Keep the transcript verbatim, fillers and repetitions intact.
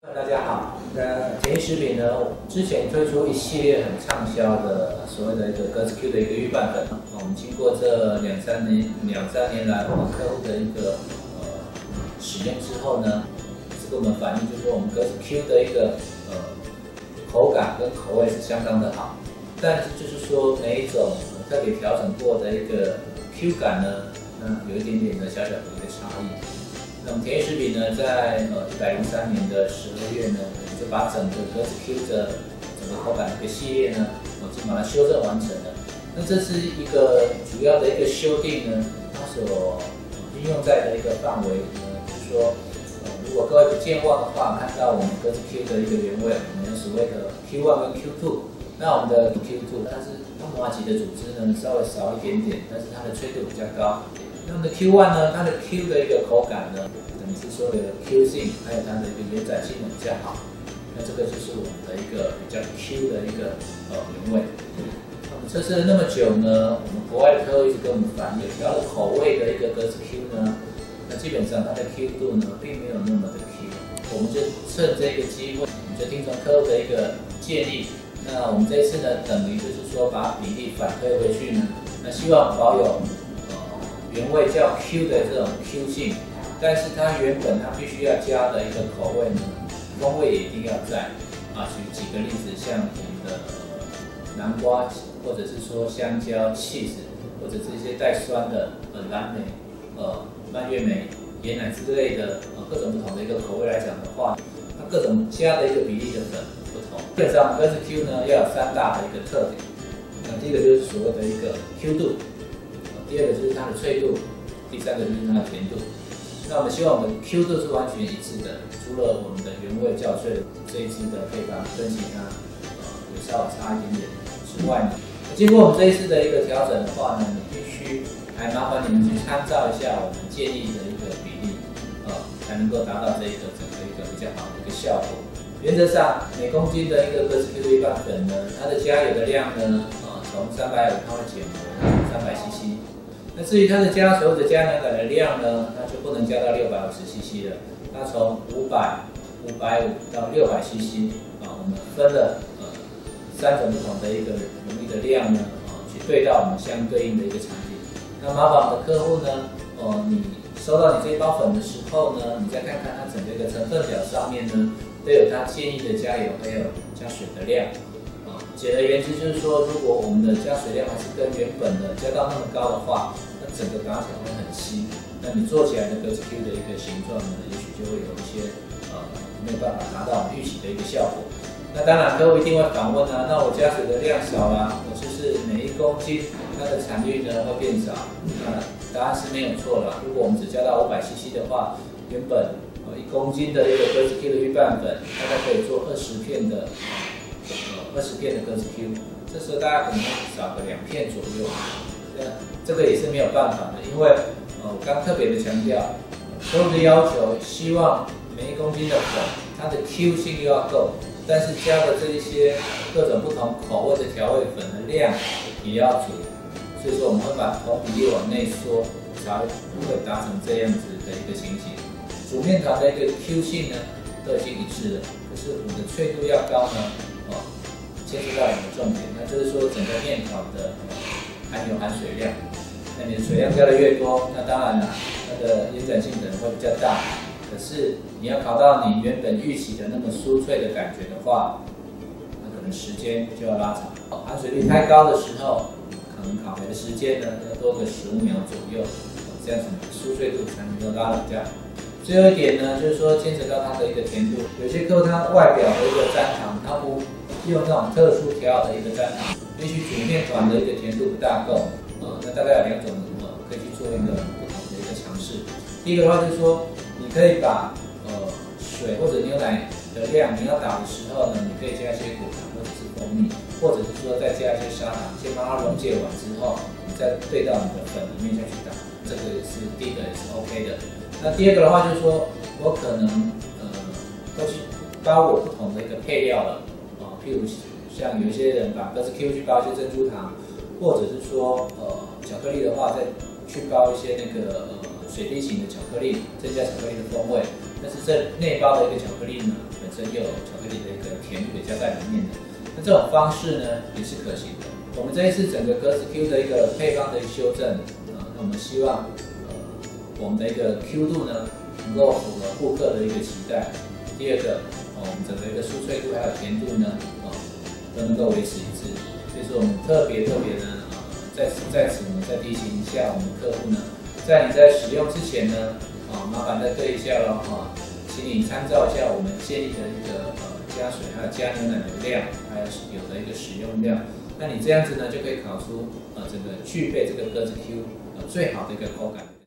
大家好，那田一食品呢，之前推出一系列很畅销的所谓的一个格子 Q 的一个预拌粉，我们经过这两三年两三年来我们客户的一个呃使用之后呢，是跟我们反映就是说我们格子 Q 的一个呃口感跟口味是相当的好，但是就是说每一种特别调整过的一个 Q 感呢，嗯，有一点点的小小的一个差异。那么田一食品呢，在呃一百零三年的十二月呢，我们就把整个格子 Q 的整个口感的一个系列呢，我已经把它修正完成了。那这是一个主要的一个修订呢，它所应用在的一个范围呢，就是说，呃，如果各位不健忘的话，看到我们格子 Q 的一个原味，我们有所谓的 Q 一 跟 Q 二。那我们的 Q 二，它是它麻吉的组织呢稍微少一点点，但是它的脆度比较高。那么的 Q 一 呢，它的 Q 的一个口感呢，等于是说的 Q 性，还有它的一个延展性呢比较好。那这个就是我们的一个比较 Q 的一个呃原味。那么测试了那么久呢，我们国外的客户一直跟我们反映，调了口味的一个格子 Q 呢，那基本上它的 Q 度呢并没有那么的 Q。我们就趁这个机会，我们就听从客户的一个建议。那我们这一次呢，等于就是说把比例反推回去呢，那希望保有呃原味较 Q 的这种 Q 性，但是它原本它必须要加的一个口味呢，风味也一定要在啊。举几个例子，像我们的南瓜，或者是说香蕉、cheese， 或者是一些带酸的呃蓝莓、呃蔓越莓、椰奶之类的呃各种不同的一个口味来讲的话，它各种加的一个比例的粉。基本上格子 Q 呢要有三大的一个特点，那第一个就是所谓的一个 Q 度，第二个就是它的脆度，第三个就是它的甜度。那我们希望我们 Q 度是完全一致的，除了我们的原味较脆这一支的配方跟其他呃有稍微差一点点之外呢，经过我们这一次的一个调整的话呢，你必须还麻烦你们去参照一下我们建议的一个比例，呃，才能够达到这一个整个一个比较好的一个效果。原则上，每公斤的一个格子 Q 预拌粉呢，它的加油的量呢，啊，从三百五它会减为三百 C C。那至于它的加所有的加牛奶的量呢，那就不能加到六百五十 C C 了，它从五百、五百五到六百 C C 啊，我们分了呃三种不同的一个容易的量呢，啊，去对到我们相对应的一个产品。那麻烦我们的客户呢，哦、呃，你收到你这一包粉的时候呢，你再看看它整个一个成分表上面呢。都有它建议的加油还有加水的量，啊，简而言之就是说，如果我们的加水量还是跟原本的加到那么高的话，那整个打起来会很稀，那你做起来的格子 Q 的一个形状呢，也许就会有一些呃没有办法达到预期的一个效果。那当然，客户一定会反问啊，那我加水的量少啦，我就是每一公斤它的产率呢会变少？那答案是没有错啦。如果我们只加到五百 C C 的话，原本一公斤的一个格子 Q 的预拌粉，大概可以做二十片的，呃，二十片的格子 Q。这时候大家可能会少个两片左右，那这个也是没有办法的，因为呃，我刚特别的强调，客户的要求希望每一公斤的粉，它的 Q 性又要够，但是加的这一些各种不同口味的调味粉的量也要足，所以说我们会把同比例往内缩，才会达成这样子的一个情形。煮面团的一个 Q 性呢，都已经一致了，可是我们的脆度要高呢，哦，牵涉到两个重点，那就是说整个面团的含油含水量，那你的水量加的越多，那当然了，它的延展性可能会比较大，可是你要烤到你原本预期的那么酥脆的感觉的话，那可能时间就要拉长，含水率太高的时候，可能烤回的时间呢要多个十五秒左右，这样子酥脆度才能够拉得比较好。最后一点呢，就是说牵扯到它的一个甜度，有些客户他外表的一个沾糖，他不用那种特殊调好的一个沾糖，也许煮面团的一个甜度不大够，呃，那大概有两种呃可以去做一个不同的一个尝试。第一个的话就是说，你可以把呃水或者牛奶的量，你要打的时候呢，你可以加一些果糖或者是蜂蜜，或者是说再加一些砂糖，先帮它溶解完之后，你再兑到你的粉里面下去打，这个是第一个也是 OK 的。那第二个的话就是说，我可能呃会去包我不同的一个配料了啊、呃，譬如像有一些人把格子 Q 去包一些珍珠糖，或者是说呃巧克力的话，再去包一些那个呃水滴型的巧克力，增加巧克力的风味。但是这内包的一个巧克力呢，本本身又有巧克力的一个甜度也加在里面的。那这种方式呢也是可行的。我们这一次整个格子 Q 的一个配方的一个修正，啊、呃，那我们希望呃我们的一个 Q 度呢能够符合顾客的一个期待。第二个，哦，我们整个一个酥脆度还有甜度呢，哦，都能够维持一致。所以说我们特别特别呢，啊、呃，在此在此我们再提醒一下我们的客户呢，在你在使用之前呢，啊、麻烦再对一下咯，啊，请你参照一下我们建议的一个呃加水还有加牛奶的量，还有有的一个使用量。那你这样子呢，就可以烤出呃整个具备这个鸽子 Q 呃最好的一个口感。